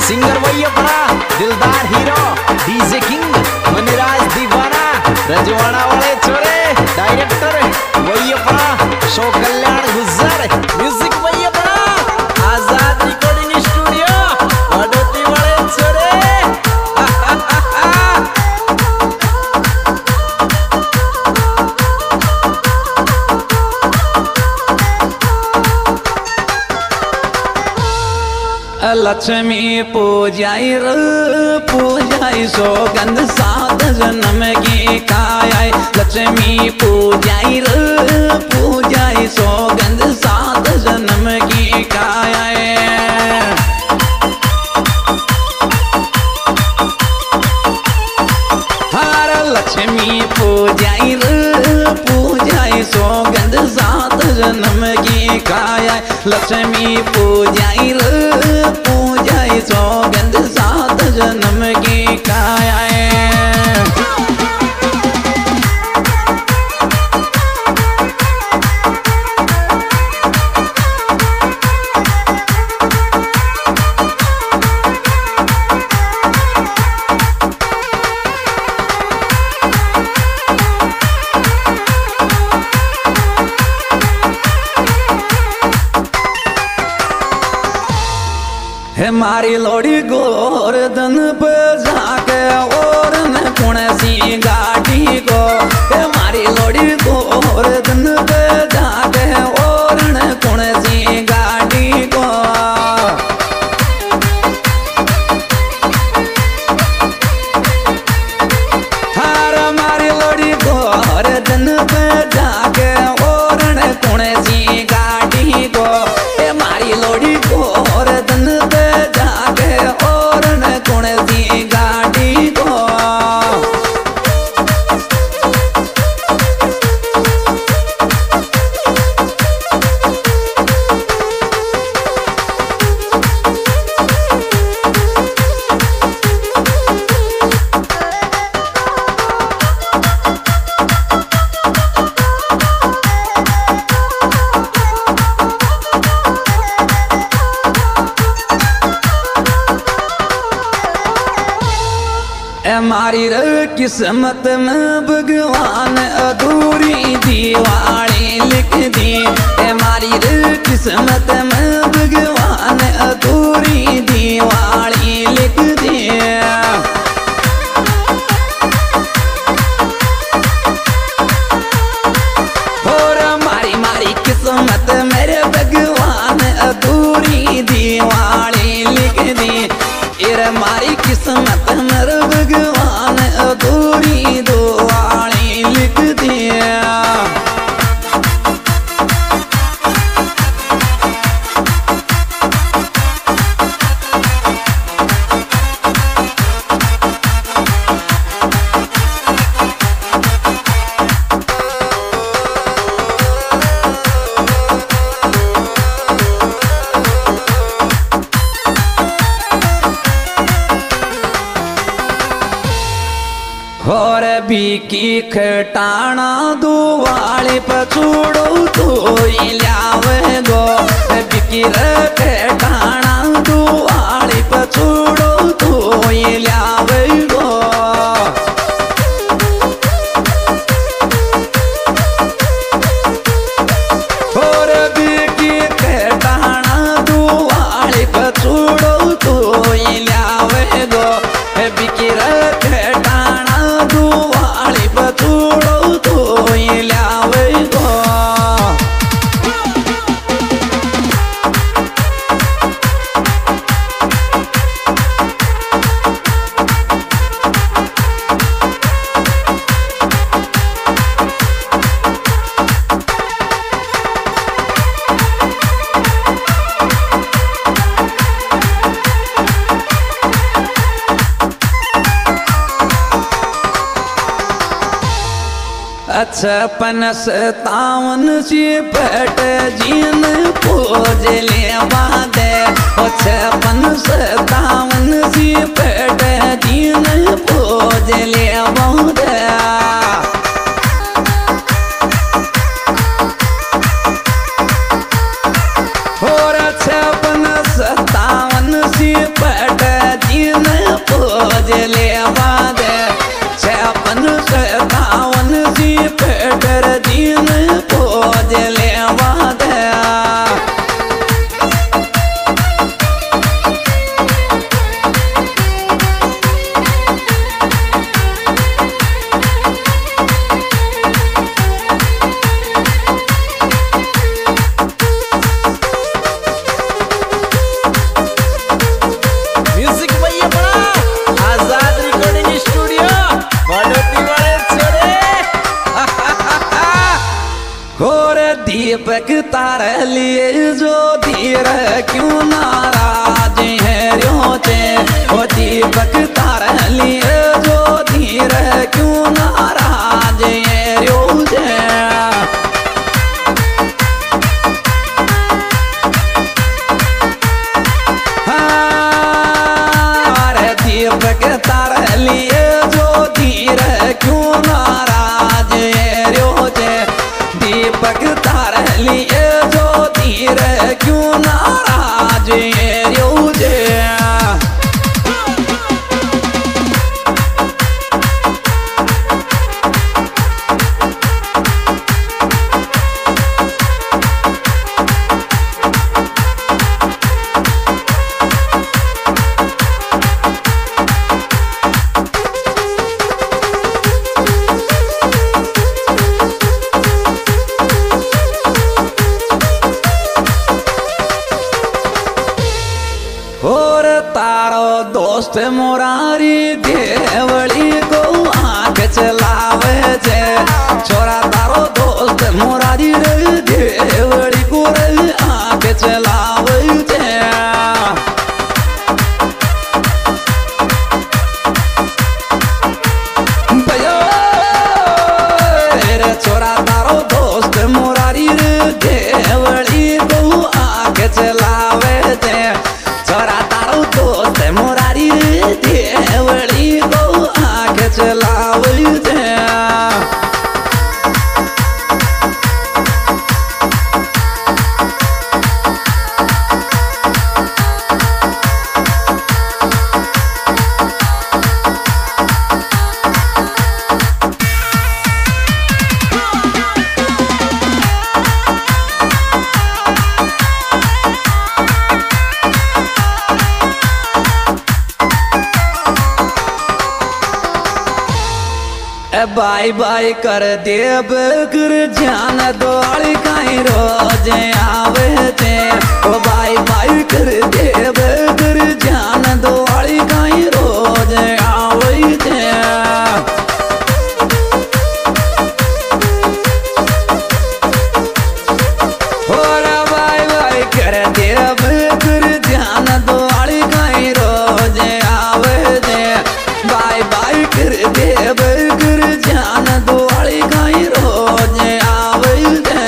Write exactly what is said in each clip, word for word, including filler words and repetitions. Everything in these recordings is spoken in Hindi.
सिंगर वही अपना दिलदार हीरो डीजे किंग मनीराज दीवाना रजवाड़ा वाले छोरे डायरेक्टर वही अपना शो कल्याण गुज्जर म्यूजिक वही अपना आजाद रिकॉर्डिंग स्टूडियो वडोती वाले छोरे लक्ष्मी पूजाई र पूजाई सौगंध सात जन्म की काया लक्ष्मी पूजाई र पूजाई सौगंध सात जन्म की काया हर लक्ष्मी पूजाई र पूजाई सौगंध सात जन्म की काया लक्ष्मी पूजाई र पूजाई सौगंध सात जन्म की काया हमारी लोड़ी गोरधन पे जाके और न कुण सी गाड़ी को हमारी लोड़ी गोरधन पे जाके और न कुण सी गाड़ी को हर हमारी लोड़ी गोरधन पे जाके और न कुण सी गाड़ी को हमारी लोड़ी गोरधन हमारी किस्मत में भगवान अधूरी दीवानी लिख दी हमारी किस्मत में भगवान अधूरी दीवानी लिख दी और हमारी मारी किस्मत मेरे भगवान अधूरी दीवानी लिख दी इर मारी किस्मत मेरे भगवान अधूरी दुआनी लिख दिया और भी की खटाना दुआले पछोड़ो तो लावे गो बिकी खटाना दुआले पछोड़ो तो लावे गो और बिकी खटाना दुआले पछोड़ो तो लावे गो बिकी खटाना दुआले पछोड़ो तो लावे गो छप्पन सतावन सी पेट जीन पोज ले बादे छप्पन सतावन सी पेट जीन पोज ले बादे और छप्पन सतावन सी पेट क्यों नाराज है रोचे ओ दीपक तार लिए जो धीर क्यों नाराज है रोचे दीपक तार लिए जो धीर क्यों नाराज है रोजे दीपक तार लिए जो धीर क्यों नाराज है रोजे और तारो दोस्त मोरारी देवली को आंख चलावे जे छोरा तारो दोस्त मोरारी रे देवली को रे आंख चलावे जे भैया रे छोरा तारो दोस्त मोरारी रे देवली को आंख चलावे जे छोरा तारो दोस्त मोरारी रे देवली को आंख चलावे जे बाय बाय कर देव कर जान दौड़ काई रोज आवे थे ओ बाय बाय कर देव कर जान दौड़ काई रोज आवे थे और बाय बाय कर देव कर जान दौड़ काई रोज आवे थे बाय बाय कर देव जान दुआली गाई रोज आवे दे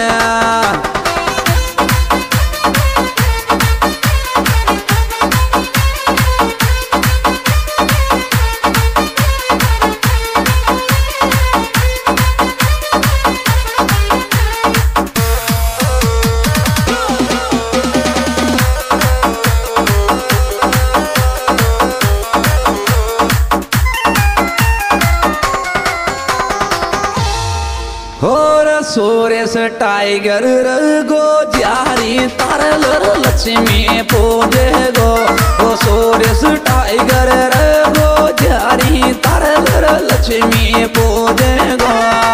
और सूर्य टाइगर गो जारी तारल लक्ष्मी पूजे गो ओ सूर्य टाइगर गो जारी तारल लक्ष्मी पूजे गो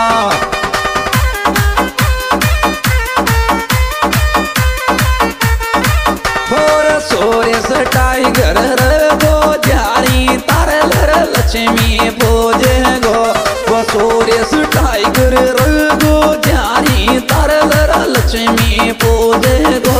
और सूर्य टाइगर गो जारी तारल लक्ष्मी पूजे गो वो सूर्य टाइगर गो जारी तारल लक्ष्मी पूजे गो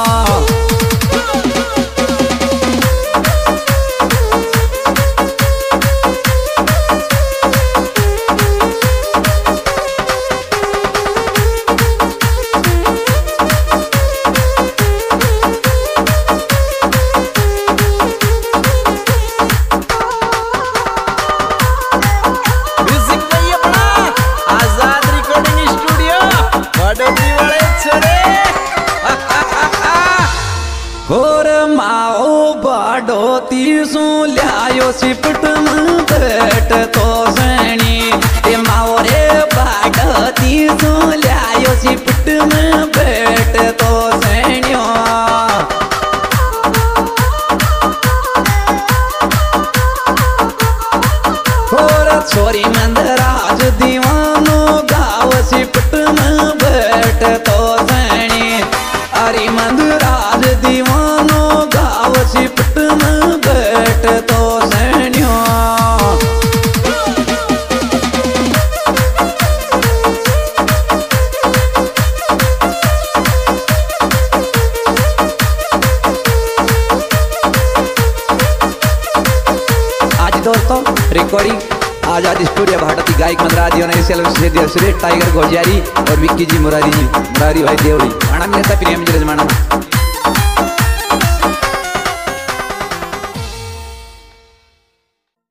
और माओ बाडोती सो लियायो सिपट में बैठ तो सैनी ए माओ रे बाडोती सो लियायो सिपट में बैठ तो सैनियो और छोरी मंदराज दीवानो गाव सिपट में बैठ तो सैनी अरे मंदराज दीवानो गाव सिपट में बैठ तो सैनियो जी दोस्तों रिकॉर्डिंग आजाद स्टूडियो भाटती गायक मदराजी और सुरेश टाइगर गोजियारी और विक्की जी मुरारी जी मुरारी भाई देवड़ी माना मिलता प्रियम जी रजमाना